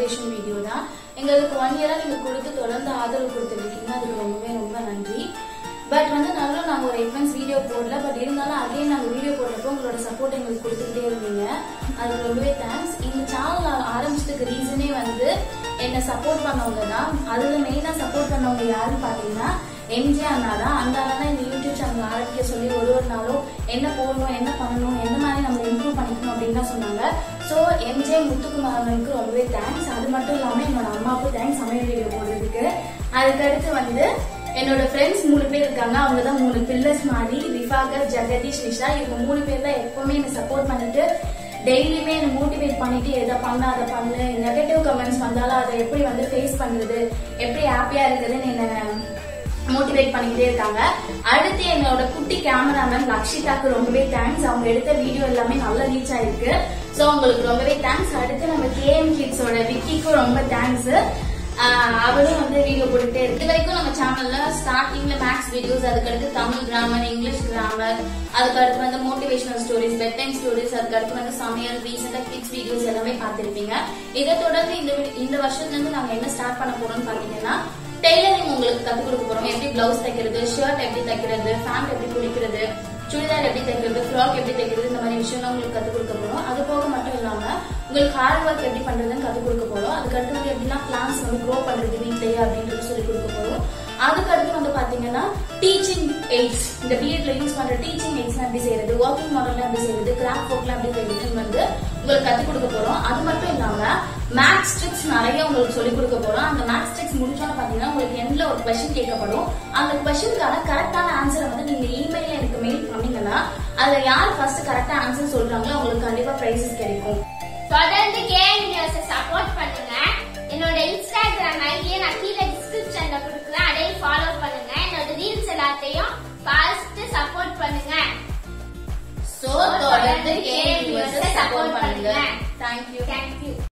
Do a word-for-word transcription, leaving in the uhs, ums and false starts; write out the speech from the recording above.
Celebration video தான். எங்களுக்கு one இயரா நீங்க கொடுத்து தொடர்ந்து ஆதரவு கொடுத்துருக்கீங்க, அதுக்கு ரொம்பவே ரொம்ப நன்றி. பட் வந்து நல்லா நாங்க ஒரு எயிட் வீடியோ போடல, பட் இருந்தாலும் அதே நாங்க வீடியோ போடுறப்போ உங்களோட சப்போர்ட் எங்களுக்கு கொடுத்துக்கிட்டே இருந்தீங்க, அதுக்கு ரொம்பவே தேங்க்ஸ். இந்த சேனல் ஆரம்பிச்சதுக்கு ரீசனே வந்து என்ன சப்போர்ட் பண்ணவங்க தான். அதுல மெயினா சப்போர்ட் பண்ணவங்க யாருன்னு பாத்தீங்கன்னா எம்ஜே அண்ணா தான். அந்த அண்ணா தான் இந்த யூடியூப் சேனல் ஆரம்பிக்க சொல்லி ஒரு ஒரு நாளும் என்ன போடணும், என்ன பண்ணணும், எந்த மாதிரி நம்ம இம்ப்ரூவ் பண்ணிக்கணும் அப்படின்னு தான் சொன்னாங்க. ஸோ எம்ஜே முத்துக்குமாரனுக்கு ரொம்பவே தேங்க்ஸ். அது மட்டும் இல்லாம என்னோட அம்மாவுக்கு தேங்க்ஸ் சமையல் வீடியோ போடுறதுக்கு. அதுக்கடுத்து வந்து என்னோட ஃப்ரெண்ட்ஸ் மூணு பேர் இருக்காங்க, அவங்க தான் மூணு பில்லர்ஸ் மாதிரி, ரிஃபாகர், ஜெகதீஷ், நிஷா. இவங்க மூணு பேர் தான் எப்பவுமே என்ன சப்போர்ட் பண்ணிட்டு டெய்லியுமே என்ன மோட்டிவேட் பண்ணிட்டு எதை பண்ண அதை பண்ணு, நெகட்டிவ் கமெண்ட்ஸ் வந்தாலும் அதை எப்படி வந்து ஃபேஸ் பண்றது, எப்படி ஹாப்பியா இருக்குதுன்னு என்ன மோட்டிவேட் பண்ணிக்கிட்டே இருக்காங்க. அடுத்து என்னோட குட்டி கேமராமேன் லக்ஷிதாக்கு ரொம்பவே தேங்க்ஸ். அவங்க எடுத்த வீடியோ எல்லாமே நல்லா ரீச் ஆயிருக்கு. சோ அவங்களுக்கு ரொம்பவே தேங்க்ஸ். அடுத்து நம்ம கேஎம் கிட்ஸோட விக்கிக்கும் ரொம்ப தேங்க்ஸ். அவரும் வந்து வீடியோ போட்டுட்டே இருக்கு. இது வரைக்கும் நம்ம சேனல்ல ஸ்டார்டிங்ல மேக்ஸ் வீடியோஸ், அதுக்கடுத்து தமிழ் கிராமர், இங்கிலீஷ் கிராமர், அதுக்கடுத்து வந்து motivational stories, bedtime stories, அதுக்கடுத்து வந்து சமையல், ரீசெண்டா கிட்ஸ் வீடியோஸ் எல்லாமே பார்த்திருப்பீங்க. இதை தொடர்ந்து இந்த இந்த வருஷத்துல இருந்து நாங்க என்ன ஸ்டார்ட் பண்ண போறோம்னு பாத்தீங்கன்னா டெய்லரிங் உங்களுக்கு கத்துக் கொடுக்க போறோம். எப்படி பிளவுஸ் தைக்கிறது, ஷர்ட் எப்படி தைக்கிறது, பேண்ட் எப்படி பிடிக்கிறது, சுடிதார் எப்படி தைக்கிறது, ஃப்ராக் எப்படி தைக்கிறது, இந்த மாதிரி விஷயம்லாம் உங்களுக்கு கத்துக் கொடுக்க போறோம். அது போக மட்டும் இல்லாம உங்களுக்கு ஹார்ட் ஒர்க் எப்படி பண்றதுன்னு கத்துக் கொடுக்க போறோம். அதுக்கடுத்து வந்து எப்படிலாம் பிளான்ஸ் வந்து க்ரோ பண்றது வீட்லயே அப்படின்றது சொல்லி கொடுக்க போறோம். அதுக்கடுத்து வந்து பாத்தீங்கன்னா டீச்சிங் எய்ட்ஸ், இந்த பிஎட்ல யூஸ் பண்ற டீச்சிங் எய்ட்ஸ் எப்படி செய்யறது, ஒர்க்கிங் மாடல் எப்படி செய்யறது, கிராஃப்ட் ஒர்க்லாம் எப்படி செய்யறதுன்னு வந்து உங்களுக்கு கத்துக் கொடுக்க போறோம். அது மட்டும் இல்லாம மேக்ஸ் ட்ரிக்ஸ் நிறைய உங்களுக்கு சொல்லிக் கொடுக்க போறோம். அந்த மேக்ஸ் ட்ரிக்ஸ் முடிச்சோன்னு பாத்தீங்கன்னா உங்களுக்கு எண்ட்ல ஒரு கொஸ்டின் கேட்கப்படும். அந்த கொஸ்டினுக்கான கரெக்டான ஆன்சரை வந்து நீங்க இமெயில எனக்கு மெயில் பண்ணீங்கன்னா அதுல யார் ஃபர்ஸ்ட் கரெக்டா ஆன்சர் சொல்றாங்களோ அவங்களுக்கு கண்டிப்பா பிரைசஸ் கிடைக்கும். தொடர்ந்து கேஎம் நியூஸை சப்போர்ட் பண்ணுங்க. என்னோட இன்ஸ்டாகிராம் ஐடியை நான் கீழே டிஸ்கிரிப்ஷன்ல கொடுக்குறேன், அதையும் ஃபாலோ பண்ணுங்க. என்னோட ரீல்ஸ் எல்லாத்தையும் பார்த்து சப்போர்ட் பண்ணுங்க. சோ தொடர்ந்து கேஎம் நியூஸை சப்போர்ட் பண்ணுங்க. Thank you thank you.